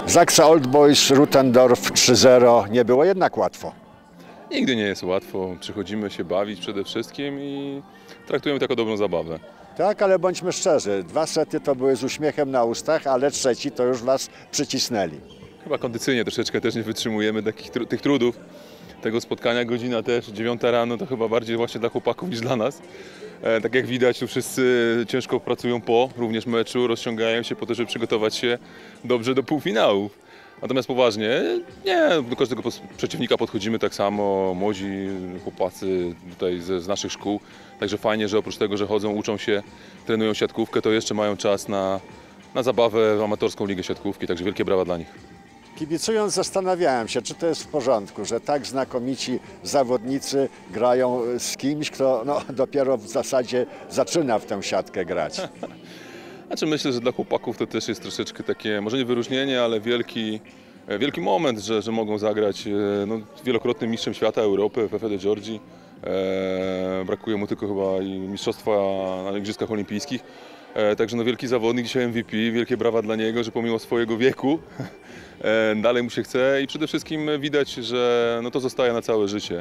Zaksa Old Boys, Rutendorf 3-0. Nie było jednak łatwo. Nigdy nie jest łatwo. Przychodzimy się bawić przede wszystkim i traktujemy to jako dobrą zabawę. Tak, ale bądźmy szczerzy. 2 sety to były z uśmiechem na ustach, ale trzeci to już was przycisnęli. Chyba kondycyjnie troszeczkę też nie wytrzymujemy tych trudów. Tego spotkania godzina też, 9 rano, to chyba bardziej właśnie dla chłopaków niż dla nas. Tak jak widać, tu wszyscy ciężko pracują po również meczu, rozciągają się po to, żeby przygotować się dobrze do półfinałów. Natomiast poważnie, nie, do każdego przeciwnika podchodzimy tak samo, młodzi chłopacy tutaj z naszych szkół. Także fajnie, że oprócz tego, że chodzą, uczą się, trenują siatkówkę, to jeszcze mają czas na zabawę w amatorską ligę siatkówki, także wielkie brawa dla nich. Kibicując zastanawiałem się, czy to jest w porządku, że tak znakomici zawodnicy grają z kimś, kto dopiero w zasadzie zaczyna w tę siatkę grać. Znaczy myślę, że dla chłopaków to też jest troszeczkę takie, może nie wyróżnienie, ale wielki moment, że mogą zagrać wielokrotnym mistrzem świata Europy, Fefe de Giorgi. Brakuje mu tylko chyba i mistrzostwa na Igrzyskach Olimpijskich. Także wielki zawodnik, dzisiaj MVP, wielkie brawa dla niego, że pomimo swojego wieku dalej mu się chce i przede wszystkim widać, że to zostaje na całe życie.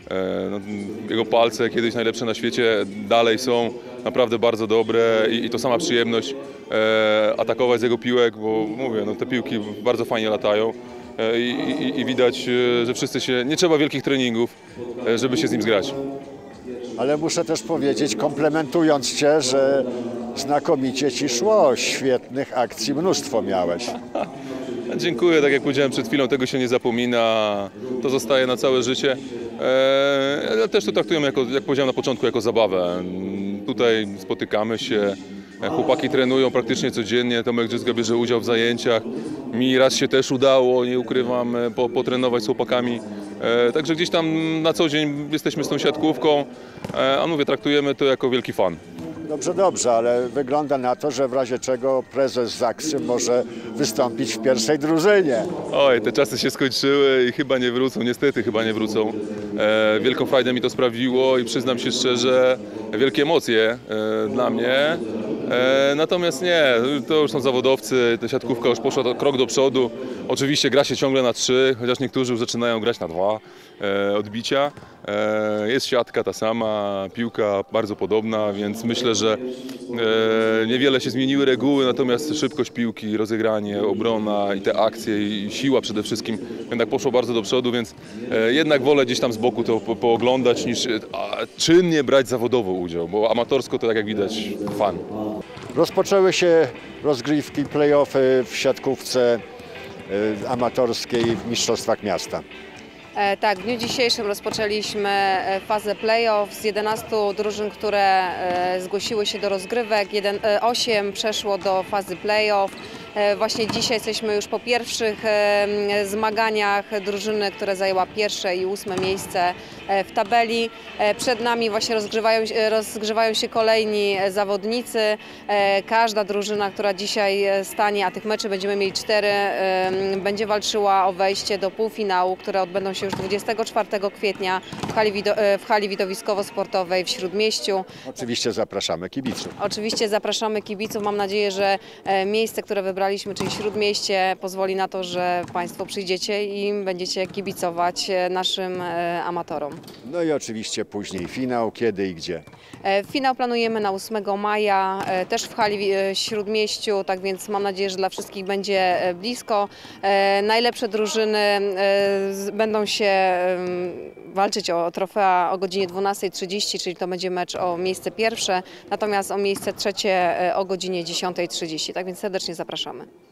Jego palce, kiedyś najlepsze na świecie, dalej są naprawdę bardzo dobre i to sama przyjemność atakować z jego piłek, bo mówię, te piłki bardzo fajnie latają i widać, że wszyscy się, nie trzeba wielkich treningów, żeby się z nim zgrać. Ale muszę też powiedzieć, komplementując Cię, że znakomicie Ci szło, świetnych akcji mnóstwo miałeś. Dziękuję, tak jak powiedziałem przed chwilą, tego się nie zapomina, to zostaje na całe życie. Ale też to traktujemy, jak powiedziałem na początku, jako zabawę. Tutaj spotykamy się, chłopaki trenują praktycznie codziennie, Tomek Drzyzga bierze udział w zajęciach. Mi raz się też udało, nie ukrywam, potrenować z chłopakami. Także gdzieś tam na co dzień jesteśmy z tą siatkówką, a mówię, traktujemy to jako wielki fan. Dobrze, ale wygląda na to, że w razie czego prezes Zaksy może wystąpić w pierwszej drużynie. Oj, te czasy się skończyły i chyba nie wrócą, niestety chyba nie wrócą. Wielką frajdę mi to sprawiło i przyznam się szczerze, wielkie emocje dla mnie. Natomiast nie, to już są zawodowcy, ta siatkówka już poszła krok do przodu. Oczywiście gra się ciągle na 3, chociaż niektórzy już zaczynają grać na 2 odbicia. Jest siatka ta sama, piłka bardzo podobna, więc myślę, że niewiele się zmieniły reguły, natomiast szybkość piłki, rozegranie, obrona i te akcje i siła przede wszystkim jednak poszło bardzo do przodu, więc jednak wolę gdzieś tam z boku to pooglądać niż czynnie brać zawodowo udział, bo amatorsko to tak jak widać fan. Rozpoczęły się rozgrywki, play-offy w siatkówce amatorskiej w Mistrzostwach Miasta. Tak, w dniu dzisiejszym rozpoczęliśmy fazę play-off z 11 drużyn, które zgłosiły się do rozgrywek. 8 przeszło do fazy play-off. Właśnie dzisiaj jesteśmy już po pierwszych zmaganiach drużyny, która zajęła 1. i 8. miejsce w tabeli. Przed nami właśnie rozgrzewają się kolejni zawodnicy. Każda drużyna, która dzisiaj stanie, a tych meczy będziemy mieli 4, będzie walczyła o wejście do półfinału, które odbędą się już 24 kwietnia w hali widowiskowo-sportowej w Śródmieściu. Oczywiście zapraszamy kibiców. Oczywiście zapraszamy kibiców. Mam nadzieję, że miejsce, które wybraliśmy, czyli Śródmieście, pozwoli na to, że Państwo przyjdziecie i będziecie kibicować naszym amatorom. No i oczywiście później finał, kiedy i gdzie. Finał planujemy na 8 maja, też w hali Śródmieściu, tak więc mam nadzieję, że dla wszystkich będzie blisko. Najlepsze drużyny będą się walczyć o trofea o godzinie 12:30, czyli to będzie mecz o miejsce 1, natomiast o miejsce 3 o godzinie 10:30, tak więc serdecznie zapraszamy.